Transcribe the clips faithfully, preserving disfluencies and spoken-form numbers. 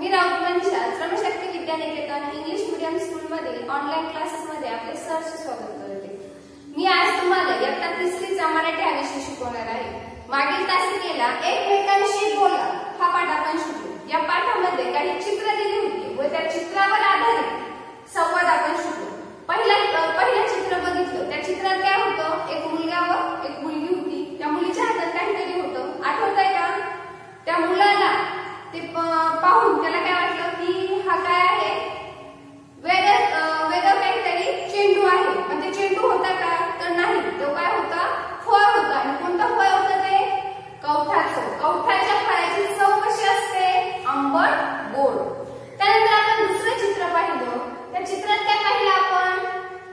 मी Raut Manisha Shramshakti Vidyaniketan English medium school मधील online classes मध्ये आपले सहर्ष स्वागत करते। मी आज तुम्हाला इयत्ता तिसरीचा मराठी हा विषय शिकवणार आहे। मागील तासिकेला एकमेकांशी बोला हा पाठ आपण शिकलो। या पाठामध्ये काही चित्र दिली होती व त्या चित्रावर आधारित संवाद आपण शिकलो। पहिला पहिलं चित्र बघितलं, त्या चित्रात काय होतं, एक मुलगा व एक मुलगी होती। त्या मुलीच्या हातात काहीतरी होतं, आठवतंय का? त्या मुलाला ते पाहून त्याला काय वाटलं की हा काय आहे, वेगळं वेगळं काहीतरी चेंडू आहे। पण ते चेंडू होता का? तर नाही, तो काय होता, फळ होता। आणि कोणतं फळ होतं ते? कवठाचं। कवठाच्या फळाची चव कशी असते? आंबट गोड। त्यानंतर आपण दुसरं चित्र पाहिलं, त्या चित्रात काय पाहिलं आपण,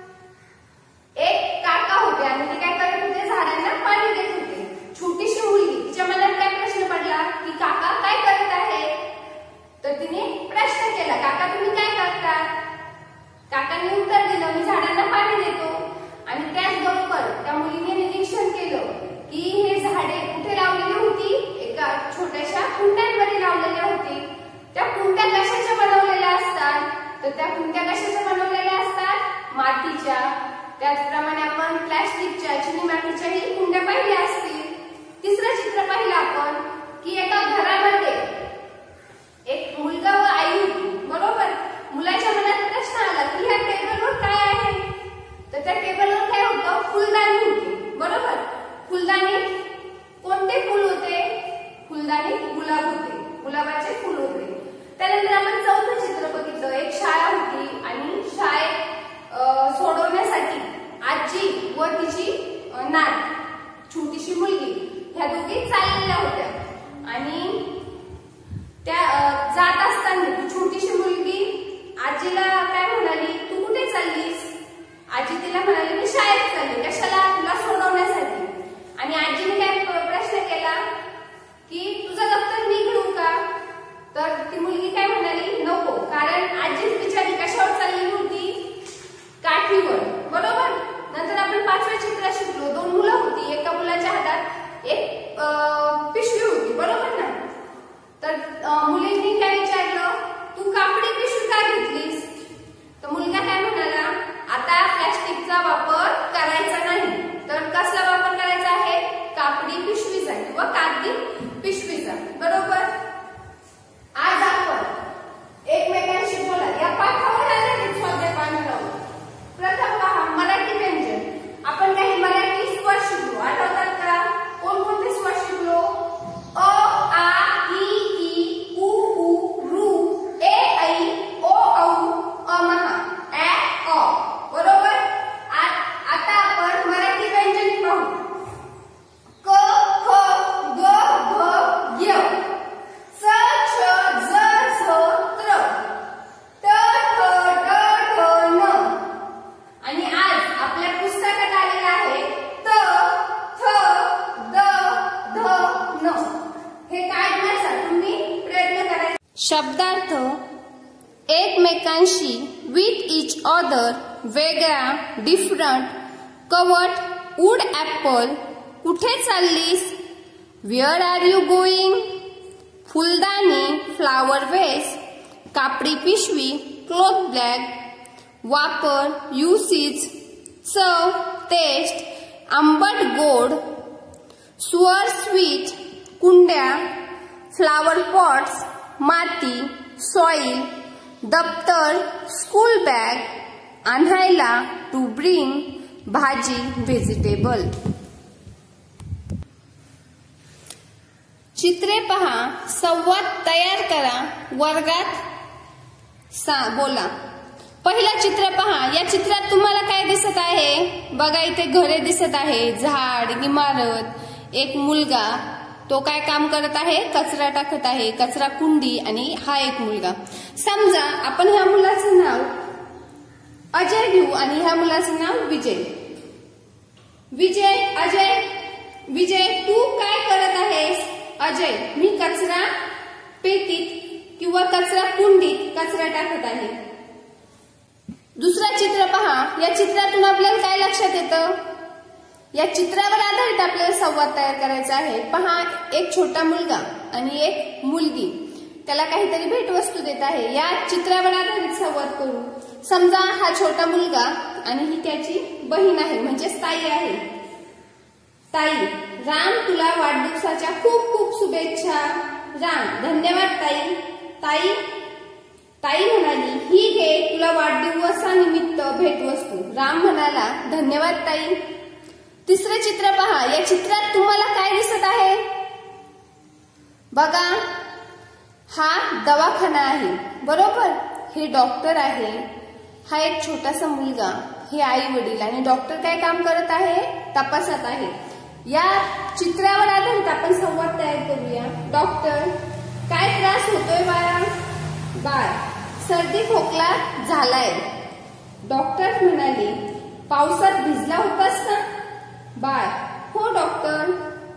एक काका होते आणि ते काय करत होते, झाडांना पाणी देत होते। छोटीशी मुलगी, तिच्या मनात काय प्रश्न पडला की काका काय करत आहे? तर तिने प्रश्न केला, काका तुम्ही काय करतात? काकांनी उत्तर दिलं, मी झाडांना पाणी देतो। आणि त्याचबरोबर त्या मुलीने निरीक्षण केलं की हे झाडे कुठे लावलेली होती, एका छोट्याशा कुंड्यांमध्ये लावलेल्या होती। त्या कुंड्या कशाच्या बनवलेल्या असतात? तर त्या कुंड्या कशाच्या बनवलेल्या असतात? मातीच्या। त्याचप्रमाणे आपण प्लास्टिकच्या, चिनी मातीच्याही कुंड्या पाहिल्या असतील। तिसरं चित्र पाहिलं आपण की एका घरामध्ये एक मुलगा व आई होती, बरोबर। मुलाच्या मनात प्रश्न आला की ह्या टेबलवर काय आहे? तर त्या टेबलवर काय होतं, फुलदाणी होती, बरोबर। फुलदाणी कोणते फुल होते? फुलदाणी गुलाब होते, गुलाबाचे फुल होते। त्यानंतर आपण चौथं चित्र बघितलं, एक शाळा होती आणि शाळेत सोडवण्यासाठी आजी व तिची नात छोटीशी मुलगी ह्या दोघी चाललेल्या होत्या। आणि त्या जात असताना ती छोटीशी मुलगी आजीला काय म्हणाली, तू कुठे चाललीस? आजी तिला म्हणाली, मी शाळेत चालली। कशाला? तुला सोडवण्यासाठी। आणि आजीने काय प्रश्न केला की तुझं दप्तर मी घेऊ का? तर ती मुलगी काय म्हणाली, नको, कारण आजीच बिचारी कशावर चालली होती, काठीवर, बरोबर। नंतर आपण पाचव्या चित्रात शिकलो, दोन मुलं होती, एका मुलाच्या हातात एक पिशवी होती, बरोबर ना। तर मुलींनी काय विचारलं, तू कापडी पिशवी का घेतलीस? तर मुलगा काय म्हणाला, आता प्लास्टिकचा वापर करायचा नाही, तर कसला वापर करायचा आहे? कापडी पिशवीचा किंवा कागदी पिशवीचा, बरोबर। आज आपण एकमेकांशी बोला या पाठावर आधारित स्वाध्याय पाहणार आहोत। प्रथम पहा, मराठी व्यंजन। आपण काही मराठी स्वर शिकलो, आठवतात का? कोणकोणते स्वर शिकलो? अ, आ, इ, ई, उ, ऊ, रू, ए, ऐ, ओ, औ, अ, महा, ऍ, अ, बरोबर। आता आपण मराठी व्यंजन पाहू। क, ख, ग, घ, य, च, छ, ज, झ, त्र, ट, ठ, ड, ढ, न। आणि आज आपल्या पुस्तकात आलेला आहे त, थ, द, ध, न। हे काढण्याचा तुम्ही प्रयत्न करायचा। शब्दार्थ, एकमेकांशी, विथ इच अदर, वेगळा, डिफरंट, कवट, वूड ऍपल, कुठे चाललीस, वेअर आर यू गोइंग, फुलदाणी, फ्लावर वेस, कापडी पिशवी, क्लॉथ बॅग, वापर, युसेज, चव, टेस्ट, आंबट गोड, स्वर स्वीट, कुंड्या, फ्लावर पॉट्स, माती, सॉइल, दप्तर, स्कूल बॅग, आणायला, टू ब्रिंग, भाजी, व्हेजिटेबल। चित्रे पहा, संवाद तयार करा, वर्गात सा बोला। पहिला चित्र पहा, या चित्रात तुम्हाला काय दिसत आहे? बघा, इथे घरे दिसत आहे, झाड, इमारत, एक मुलगा, तो काय काम करत आहे, कचरा टाकत आहे, कचरा कुंडी, आणि हा एक मुलगा। समजा आपण ह्या मुलाचं नाव अजय घेऊ आणि ह्या मुलाचं नाव विजय। विजय, अजय, विजय तू काय करत आहेस? अजय, मी कचरा पेटीत किंवा कचरा कुंडीत कचरा टाकत आहे। दुसरा चित्र पहा, या चित्रातून आपल्याला काय लक्षात येतं? या चित्रावर आधारित आपल्याला संवाद तयार करायचा आहे। पहा, एक छोटा मुलगा आणि एक मुलगी त्याला काहीतरी भेटवस्तू देत आहे. या चित्रावर आधारित संवाद करू. समजा हा छोटा मुलगा आणि ही त्याची बहीण आहे, म्हणजेच ताई आहे. ताई, राम तुला वाढदिवसाच्या खूप खूप शुभेच्छा. राम, धन्यवाद ताई. ताई ताई म्हणाली, ही घे तुला वाढदिवसानिमित्त भेटवस्तू. राम म्हणाला, धन्यवाद ताई. तिसरे चित्र पहा. या चित्रात तुम्हाला काय दिसत आहे? बघा, हा दवाखाना आहे, बरोबर. हे डॉक्टर आहे. हा एक छोटासा मुलगा, हे आई वडील, आणि डॉक्टर काय काम करत आहे? तपासत आहे. या चित्रावर आधारित आपण संवाद तयार करूया. डॉक्टर, काय त्रास होतोय बाळा? बाळ, सर्दी खोकला झालाय. डॉक्टर म्हणाले, पावसात भिजला होतास का? बाळ, हो डॉक्टर.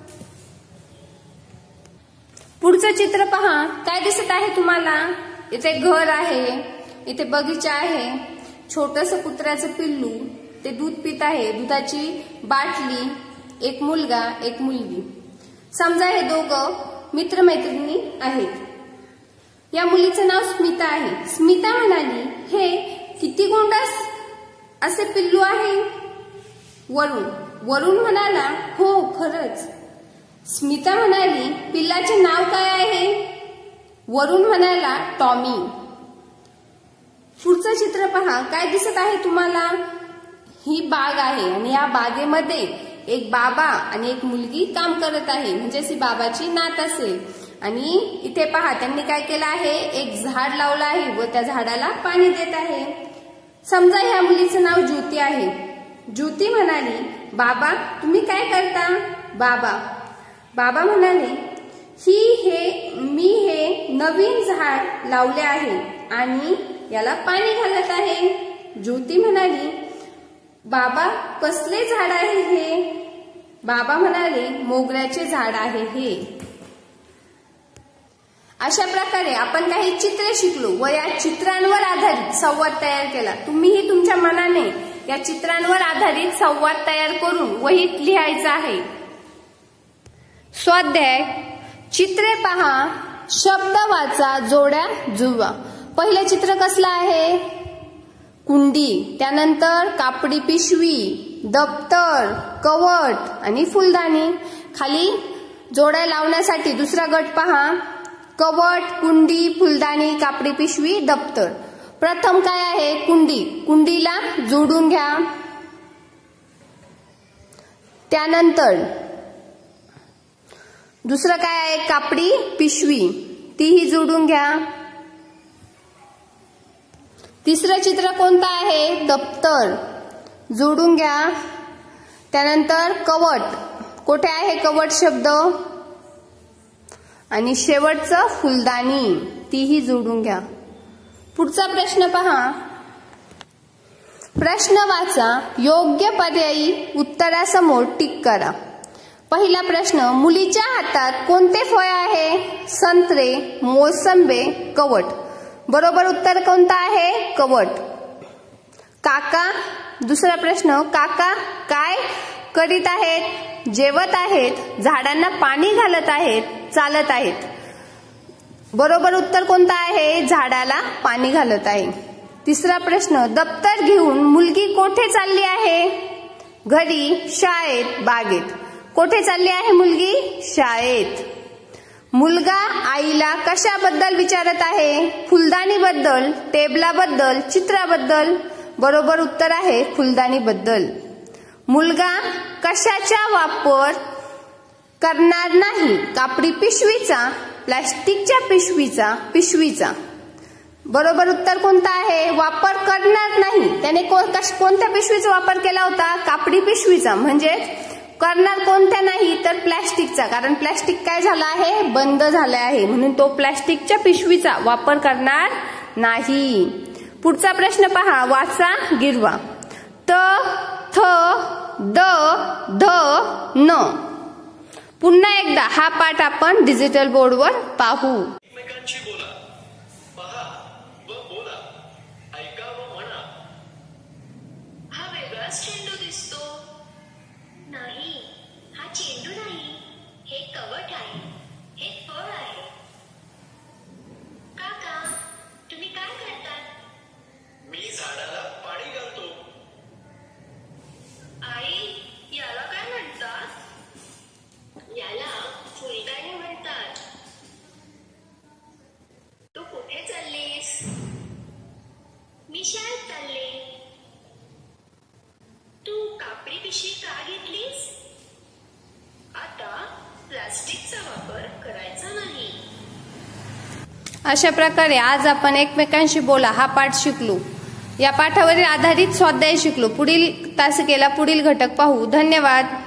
पुढचं चित्र पहा. काय दिसत आहे तुम्हाला? इथे घर आहे, इथे बगीचा आहे, छोटंसं कुत्र्याचं पिल्लू, ते दूध पित आहे, दुधाची बाटली, एक मुलगा एक मुलगी. समजा हे दोघं मित्रमैत्रिणी आहेत. या मुलीचं नाव स्मिता आहे. स्मिता म्हणाली, हे किती गोंडस असे पिल्लू आहे. वरुण वरुण म्हणाला, हो खरंच. स्मिता म्हणाली, पिल्लाचे नाव काय आहे? वरुण म्हणाला, टॉमी. पुढचं चित्र पहा. काय दिसत आहे तुम्हाला? ही बाग आहे आणि या बागेमध्ये एक बाबा आणि एक मुलगी काम करत आहे, म्हणजे ही बाबाची नात असेल. आणि इथे पहा, त्यांनी काय केलं आहे? एक झाड लावलं आहे व त्या झाडाला पाणी देत आहे. समजा ह्या मुलीचं नाव ज्योती आहे. ज्योती म्हणाली, बाबा तुम्ही काय करता? बाबा बाबा म्हणाले, ही हे मी हे नवीन झाड लावले आहे आणि याला पाणी घालत आहे. ज्योती म्हणाली, बाबा कसले झाड आहे हे? बाबा म्हणाले, मोगऱ्याचे झाड आहे हे. अशा प्रकारे आपण काही चित्रे शिकलो व या चित्रांवर आधारित संवाद तयार केला. तुम्हीही तुमच्या मनाने या चित्रांवर आधारित संवाद तयार करून वहीत लिहायचा आहे. स्वाध्याय. चित्रे पहा, शब्द वाचा, जोड्या जुळवा. पहिलं चित्र कसलं आहे? कुंडी, त्यानंतर कापडी पिशवी, दप्तर, कवट आणि फुलदाणी. खाली जोड्या लावण्यासाठी दुसरा गट पहा. कवट, कुंडी, फुलदाणी, कापडी पिशवी, दप्तर. प्रथम काय आहे? कुंडी. कुंडीला जोडून घ्या. त्यानंतर दुसरं काय आहे? कापडी पिशवी, तीही जोडून घ्या. तिसरं चित्र कोणतं आहे? दप्तर, जोडून घ्या. त्यानंतर कवट, कुठे आहे कवट शब्द? आणि शेवटचं फुलदाणी, तीही जोडून घ्या. पुढचा प्रश्न पहा. प्रश्न वाचा, योग्य पर्यायी उत्तरासमोर टिक करा. पहिला प्रश्न, मुलीच्या हातात कोणते फळ आहे? संत्रे, मोसंबी, कवट. बरोबर उत्तर कोणतं आहे? कवट. काका. दुसरा प्रश्न, काका काय करीत आहेत? जेवत आहेत, झाडांना पाणी घालत आहेत, चालत आहेत. बरोबर उत्तर कोणतं आहे? झाडाला पाणी घालत आहे. तिसरा प्रश्न, दप्तर घेऊन मुलगी कोठे चालली आहे? घरी, शाळेत, बागेत. कोठे चालली आहे मुलगी? शाळेत. मुलगा आईला कशाबद्दल विचारत आहे? फुलदाणीबद्दल, टेबलाबद्दल, चित्राबद्दल. बरोबर उत्तर आहे फुलदाणीबद्दल. मुलगा कशाचा वापर करणार नाही? कापडी पिशवीचा, प्लास्टिकच्या पिशवीचा, पिशवीचा. बरोबर उत्तर कोणतं आहे? वापर करणार नाही. त्याने कोणत्या पिशवीचा वापर केला होता? कापडी पिशवीचा. म्हणजे करणार कोणत्या नाही तर प्लास्टिकचा, कारण प्लास्टिक काय झालं आहे? बंद झालं आहे, म्हणून तो प्लास्टिकच्या पिशवीचा वापर करणार नाही. पुढचा प्रश्न पहा, वाचा, गिरवा. त, थ, द, ध, न. पुन्हा एकदा हा पाठ आपण डिजिटल बोर्डवर पाहू. एकमेकांशी बोला, पहा व बोला, ऐका व म्हणा. हा वेगळाच चेंडू दिसतो. नाही, हा चेंडू नाही, हे कवट आहे, हे फळ आहे. पिशवी का घेतलीस? आता प्लास्टिकचा वापर करायचा नाही. अशा प्रकारे आज आपण एकमेकांशी बोला हा पाठ शिकलो. या पाठावरील आधारित स्वाध्याय शिकलो. पुढील तासिकेला पुढील घटक पाहू. धन्यवाद.